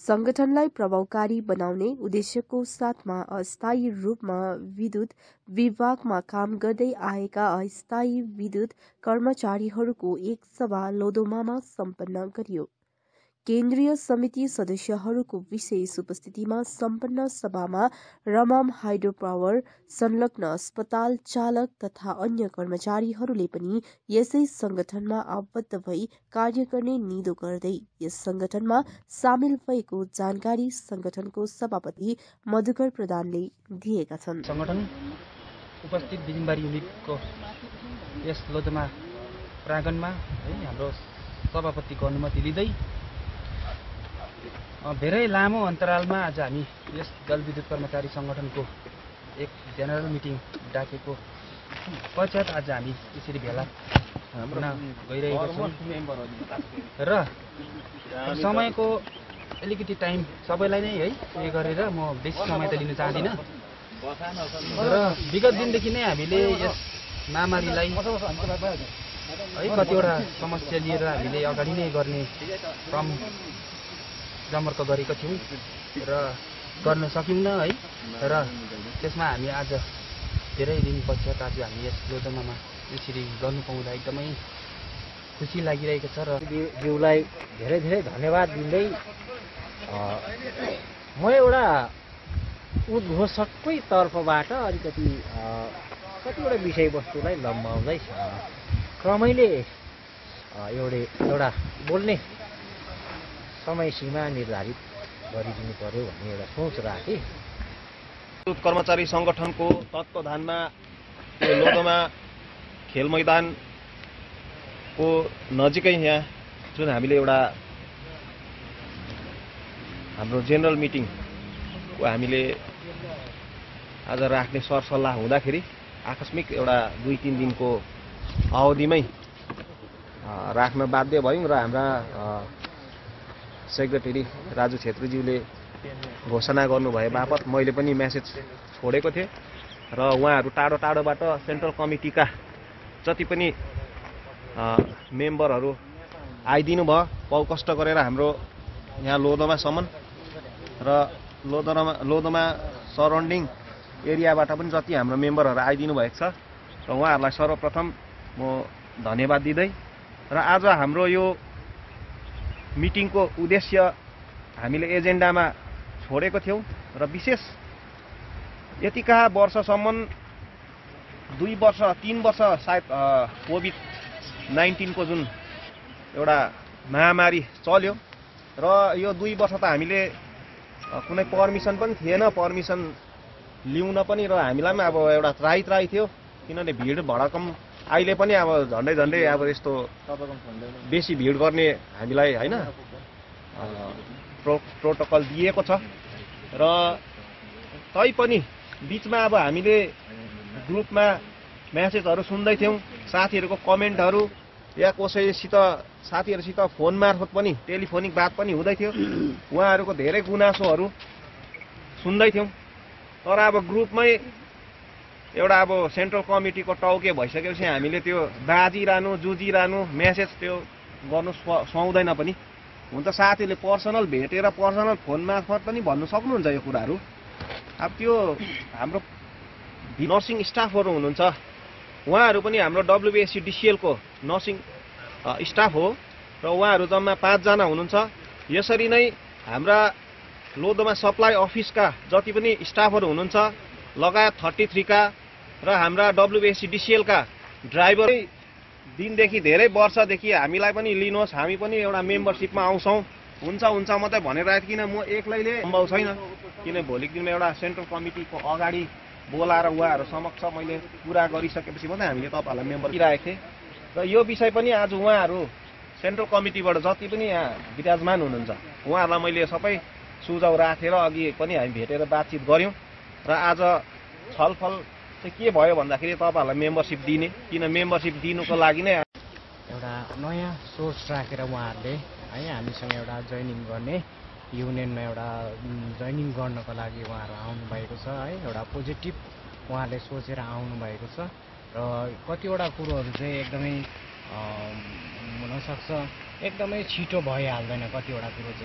संगठनलाई प्रभावकारी बनाउने उद्देश्यको साथमा अस्थायी रूपमा विद्युत विभागमा काम गर्दै आएका अस्थायी विद्युत कर्मचारीहरूको एक सभा लोधोमामा सम्पन्न गरियो। केन्द्रीय समिति सदस्यहरूको विशेष उपस्थितिमा सम्पन्न सभामा रमाम हाइड्रो पावर संलग्न अस्पताल चालक तथा अन्य कर्मचारीहरूले पनि यसै संगठनमा आबद्ध भई कार्य गर्ने निधो गर्दै यस संगठनमा सामेल भएको जानकारी संगठनको सभापति मधुकर प्रधानले दिएका छन्। संगठन उपस्थित बिजुनबारी युनिटको यस लोधोमा प्राङ्गणमा हाम्रो सभापतिको अनुमति लिँदै धेरै लामो अन्तरालमा आज हामी यस जलविद्युत कर्मचारी संगठनको एक जेनरल मिटिङ डाकेको पश्चात आज हामी यसरी भेला हुन गइरहेका छौँ र समयको अलिकति टाइम सबैलाई नै है उयो गरेर म बेसी समय त लिन चाहदिनँ र विगत दिनदेखि नै हामीले यस महामारीलाई है कतिवटा समस्या लिएर हामीले अगाडि नै गर्ने क्रम जमर्को गरेका थियौँ र गर्न सकिन्न है र त्यसमा हामी आज धेरै दिन पश्चात आज हामी यस लोधोमामा यसरी गर्नु पाउँदा एकदमै खुसी लागिरहेको छ र ज्यूलाई धेरै धेरै धन्यवाद दिँदै म एउटा उद्घोषककै तर्फबाट अलिकति कतिवटा विषयवस्तुलाई लम्बाउँदै क्रमैले एउटा बोल्ने समय सीमा निर्धारित गरिदिनु पर्यो भन्ने एउटा सोच राखेँ। विद्युत कर्मचारी संगठनको तत्त्वावधानमा यो लोधोमा खेल मैदानको नजिकै यहाँ जुन हामीले एउटा हाम्रो जेनरल मिटिङको हामीले आज राख्ने सरसल्लाह हुँदाखेरि आकस्मिक एउटा 2-3 दिनको अवधिमै राख्न बाध्य भयौँ र हाम्रा सेक्रेटरी राजु छेत्रीज्यूले घोषणा गर्नुभए बापत मैले पनि मेसेज छोडेको थिएँ र उहाँहरू टाढो टाढोबाट सेन्ट्रल कमिटीका जति पनि मेम्बरहरू आइदिनु भयो पौ कष्ट गरेर हाम्रो यहाँ लोधोमासम्म र लोधोमा सराउन्डिङ एरियाबाट पनि जति हाम्रो मेम्बरहरू आइदिनु भएको छ र उहाँहरूलाई सर्वप्रथम म धन्यवाद दिँदै र आज हाम्रो यो मिटिङको उद्देश्य हामीले एजेन्डामा छोडेको थियौँ र विशेष यतिका वर्षसम्म 2 वर्ष 3 वर्ष सायद कोभिड-19 को जुन एउटा महामारी चल्यो र यो 2 वर्ष त हामीले कुनै पर्मिसन पनि थिएन, पर्मिसन लिउन पनि र हामीलाई पनि अब एउटा त्राही थियो किनभने भिड भडकम अहिले पनि अब झन्डै अब यस्तो बेसी भिड गर्ने हामीलाई हैन प्रोटोकल दिएको छ र तैपनि बीचमा अब हामीले ग्रुपमा मेसेजहरू सुन्दै थियौँ, साथीहरूको कमेन्टहरू या कसैसित साथीहरूसित फोन मार्फत पनि टेलिफोनिक बात पनि हुँदै थियो, उहाँहरूको धेरै गुनासोहरू सुन्दै थियौँ। तर अब ग्रुपमै एउटा अब सेन्ट्रल कमिटीको टाउके भइसकेपछि हामीले त्यो बाजिरहनु जुजिरहनु मेसेज त्यो गर्नु सुहाउँदैन पनि। हुन त साथीले पर्सनल भेटेर पर्सनल फोन मार्फत पनि भन्नु सक्नुहुन्छ यो कुराहरू। अब त्यो हाम्रो नर्सिङ स्टाफहरू हुनुहुन्छ, उहाँहरू पनि हाम्रो WBSC-DCL को नर्सिङ स्टाफ हो र उहाँहरू जम्मा 5 जना हुनुहुन्छ। यसरी नै हाम्रा लोधोमा सप्लाई अफिसका जति पनि स्टाफहरू हुनुहुन्छ लगायत 33 का र हाम्रा WBSC-DCL का ड्राइभर दिनदेखि धेरै वर्षदेखि हामीलाई पनि लिनुहोस्, हामी पनि एउटा मेम्बरसिपमा आउँछौँ, हुन्छ मात्रै भनिरहेको किन म एक्लैले सम्भव छैन, किन भोलिको दिनमा एउटा सेन्ट्रल कमिटीको अगाडि बोलाएर उहाँहरू समक्ष मैले कुरा गरिसकेपछि मात्रै हामीले तपाईँहरूलाई मेम्बर दिइरहेको थिएँ। र यो विषय पनि आज उहाँहरू सेन्ट्रल कमिटीबाट जति पनि यहाँ विराजमान हुनुहुन्छ उहाँहरूलाई मैले सबै सुझाव राखेर अघि पनि हामी भेटेर बातचित गऱ्यौँ र आज छलफल चाहिँ के भयो भन्दाखेरि तपाईँहरूलाई मेम्बरसिप दिने, किन मेम्बरसिप दिनुको लागि नै एउटा नयाँ सोच राखेर उहाँहरूले है हामीसँग एउटा जोइनिङ गर्ने युनियनमा एउटा जोइनिङ गर्नको लागि उहाँहरू आउनुभएको छ है। एउटा पोजिटिभ उहाँहरूले सोचेर आउनुभएको छ र कतिवटा कुरोहरू चाहिँ एकदमै हुनसक्छ एकदमै छिटो भइहाल्दैन, कतिवटा कुरो चाहिँ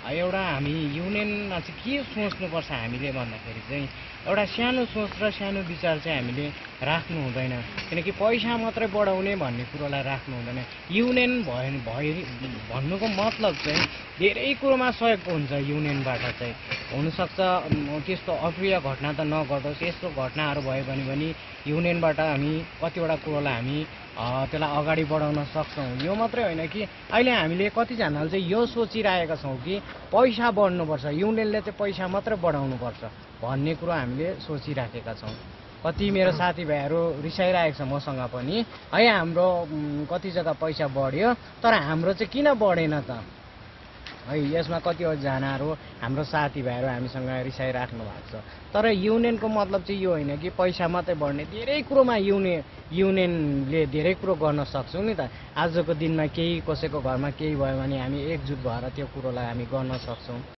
एउटा हामी युनियनमा चाहिँ के सोच्नुपर्छ हामीले भन्दाखेरि चाहिँ एउटा सानो सोच र सानो विचार चाहिँ हामीले राख्नु हुँदैन, किनकि पैसा मात्रै बढाउने भन्ने कुरोलाई राख्नु हुँदैन। युनियन भन्नुको मतलब चाहिँ धेरै कुरोमा सहयोग हुन्छ युनियनबाट चाहिँ। हुनसक्छ त्यस्तो अप्रिय घटना त नघटोस्, यस्तो घटनाहरू भयो भने पनि युनियनबाट हामी कतिवटा कुरोलाई हामी त्यसलाई अगाडि बढाउन सक्छौँ। यो मात्रै होइन कि अहिले हामीले कतिजनाले चाहिँ यो सोचिरहेका छौँ कि पैसा बढ्नुपर्छ, युनियनले चाहिँ पैसा मात्रै बढाउनुपर्छ भन्ने कुरो हामीले सोचिराखेका छौँ। कति मेरो साथीभाइहरू रिसाइरहेको छ मसँग पनि, है हाम्रो कति जग्गा पैसा बढ्यो तर हाम्रो चाहिँ किन बढेन त, है यसमा कतिजनाहरू हाम्रो साथीभाइहरू हामीसँग रिसाइराख्नु भएको छ। तर युनियनको मतलब चाहिँ यो होइन कि पैसा मात्रै बढ्ने, धेरै कुरोमा युनियनले धेरै कुरो गर्न सक्छौँ नि त। आजको दिनमा केही कसैको घरमा केही भयो भने हामी एकजुट भएर त्यो कुरोलाई हामी गर्न सक्छौँ।